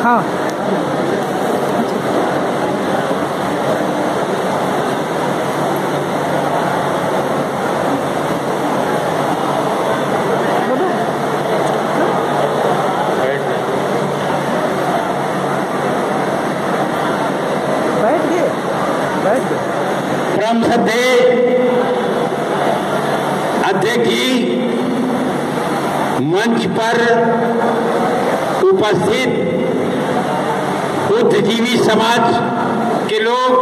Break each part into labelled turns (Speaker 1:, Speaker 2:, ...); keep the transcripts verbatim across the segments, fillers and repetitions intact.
Speaker 1: हाँ
Speaker 2: परम श्रद्धे अध्यक्ष जी, मंच पर उपस्थित बुद्धिजीवी समाज के लोग,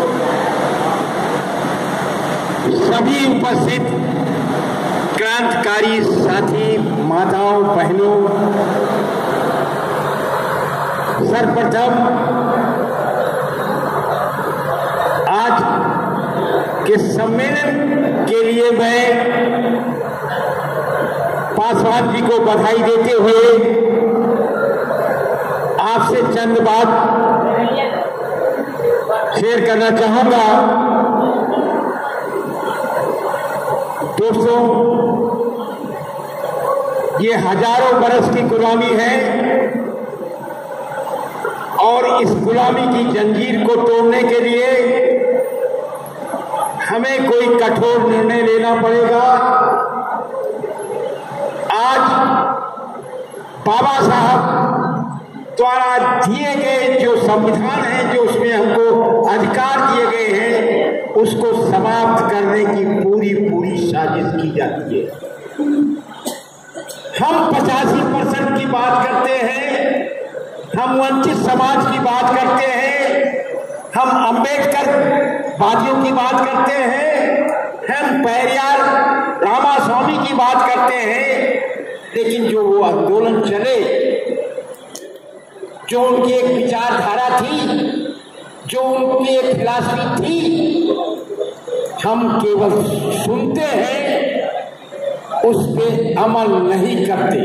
Speaker 2: सभी उपस्थित क्रांतिकारी साथी, माताओं, बहनों, सर्वप्रथम आज के सम्मेलन के लिए मैं पासवान जी को बधाई देते हुए आपसे चंद बात शेयर करना चाहूंगा। दोस्तों, ये हजारों बरस की गुलामी है और इस गुलामी की जंजीर को तोड़ने के लिए हमें कोई कठोर निर्णय लेना पड़ेगा। आज बाबा साहब द्वारा दिए गए जो संविधान है, जो उसमें हमको अधिकार दिए गए हैं, उसको समाप्त करने की पूरी पूरी साजिश की जाती है। हम पचासी परसेंट की बात करते हैं, हम वंचित समाज की बात करते हैं, हम अंबेडकर वादियों की बात करते हैं, हम पेरियार रामास्वामी की बात करते हैं, लेकिन जो वो आंदोलन चले, जो उनकी एक विचारधारा थी, जो उनकी एक फिलॉसफी थी, हम केवल सुनते हैं, उस पे अमल नहीं करते।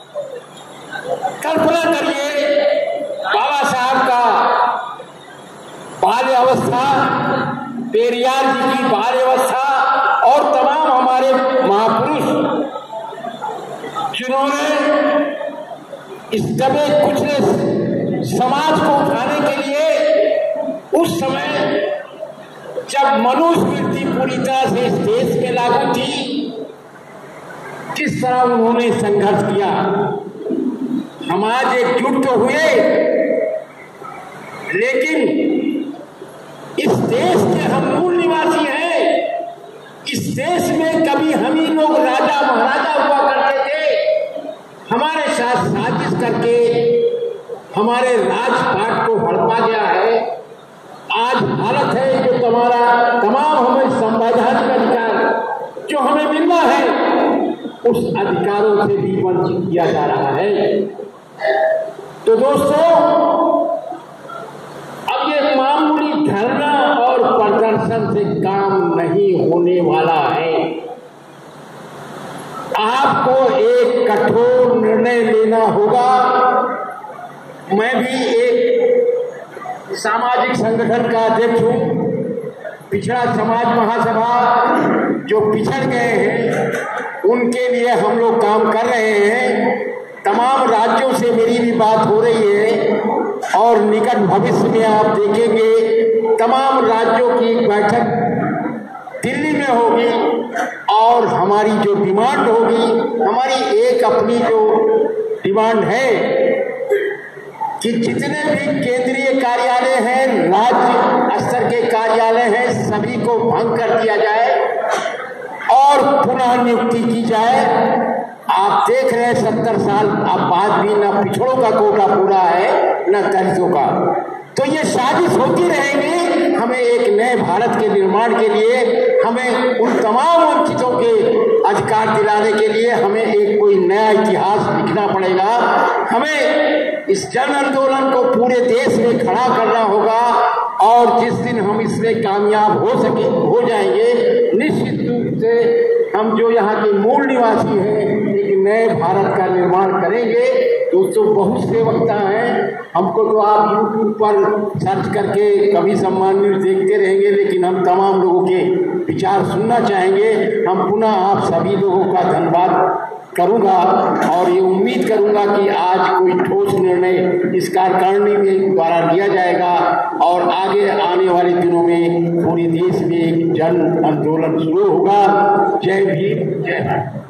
Speaker 2: कल्पना करिए, बाबा साहब का बाल्य अवस्था, पेरियार जी की बाल्य अवस्था और तमाम हमारे महापुरुष जिन्होंने इस दबे कुचले समाज को उठाने के लिए उस समय जब मनुस्मृति पूरी तरह से इस देश में लागू थी, किस तरह उन्होंने संघर्ष किया। हम आज एकजुट तो हुए, लेकिन इस देश के हम मूल निवासी हैं। इस देश में कभी हम ही लोग राजा महाराजा हुआ करते थे। हमारे साथ साजिश करके हमारे राजपाट को हड़पा गया है। आज हालत है जो तुम्हारा तमाम हमें संवैधानिक अधिकार जो हमें मिलना है, उस अधिकारों से भी वंचित किया जा रहा है। तो दोस्तों, अब ये मामूली धरना और प्रदर्शन से काम नहीं होने वाला है। आपको एक कठोर निर्णय लेना होगा। मैं भी एक सामाजिक संगठन का अध्यक्ष हूँ। पिछड़ा समाज महासभा जो पिछड़ गए हैं, उनके लिए हम लोग काम कर रहे हैं। तमाम राज्यों से मेरी भी बात हो रही है और निकट भविष्य में आप देखेंगे तमाम राज्यों की बैठक दिल्ली में होगी और हमारी जो डिमांड होगी, हमारी एक अपनी जो डिमांड है कि जितने भी केंद्रीय कार्यालय हैं, राज्य स्तर के कार्यालय हैं, सभी को भंग कर दिया जाए और पुनः नियुक्ति की जाए। आप देख रहे हैं सत्तर साल अब बाद भी न पिछड़ों का कोटा पूरा है न दलितों का। तो ये साजिश होती रहेंगी। हमें एक नए भारत के निर्माण के लिए, हमें उन तमाम वंचितों के अधिकार दिलाने के लिए हमें एक कोई नया इतिहास लिखना पड़ेगा। हमें इस जन आंदोलन को पूरे देश में खड़ा करना होगा और जिस दिन हम इसमें कामयाब हो सके हो जाएंगे, निश्चित रूप से हम जो यहाँ के मूल निवासी हैं एक नए भारत का निर्माण करेंगे। दोस्तों, बहुत से वक्ता हैं, हमको तो आप यूट्यूब पर सर्च करके कभी सम्मान न्यूज देखते रहेंगे, लेकिन हम तमाम लोगों के विचार सुनना चाहेंगे। हम पुनः आप सभी लोगों का धन्यवाद करूंगा और ये उम्मीद करूंगा कि आज कोई ठोस निर्णय इस कार्यकारिणी में द्वारा लिया जाएगा और आगे आने वाले दिनों में पूरे देश में एक जन आंदोलन शुरू होगा। जय भीम, जय भारत।